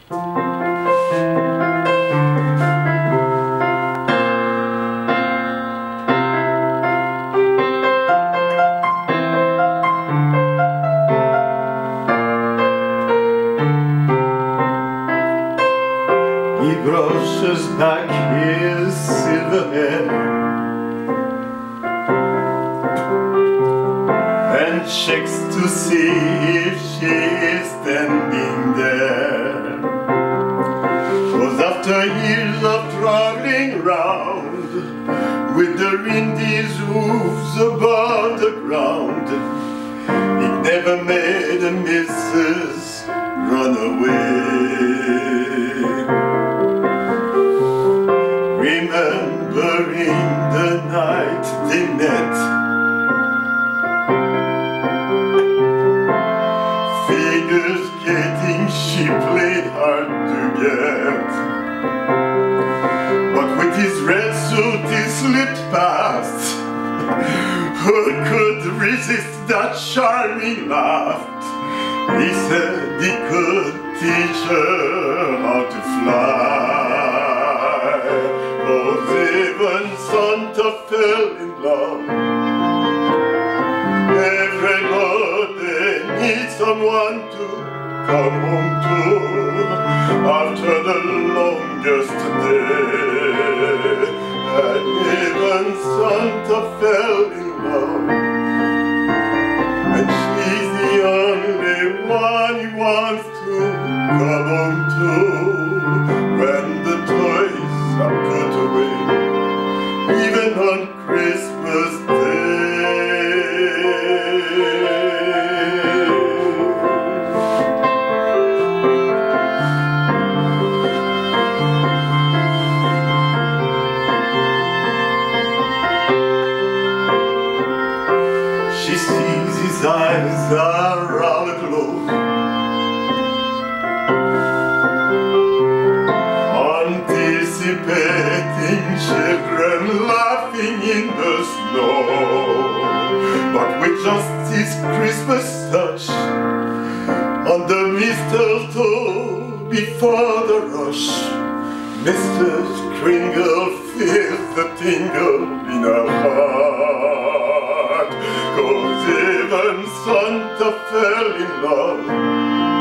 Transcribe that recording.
He brushes back his silver hair and checks to see if she is standing there. 'Cause after years of traveling round with the Indies hooves above the ground, it never made a missus run away. Remembering the night they met, figures getting she played hard to get. But with his red suit he slipped past. Who could resist that charming laugh? He said he could teach her how to fly. 'Cause even Santa fell in love. Everybody needs someone to come home to after the longest day. And even Santa fell in love. And she's the only one he wants to come home to when the toys are put away, even on Christmas Day. She sees his eyes are all aglow, anticipating children laughing in the snow. But with just his Christmas touch on the mistletoe before the rush, Mr. Kringle feels the tingle in her heart. 'Cause even Santa fell in love.